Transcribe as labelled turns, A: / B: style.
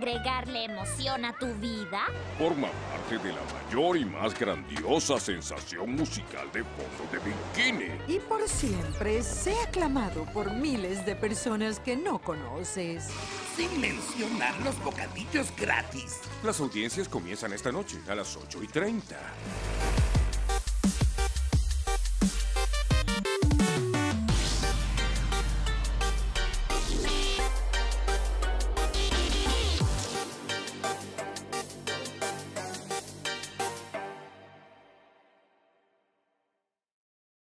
A: agregarle emoción a tu vida?
B: Forma parte de la mayor y más grandiosa sensación musical de fondo de bikini.
C: Y por siempre sé aclamado por miles de personas que no conoces.
D: Sin mencionar los bocadillos gratis.
B: Las audiencias comienzan esta noche a las 8:30.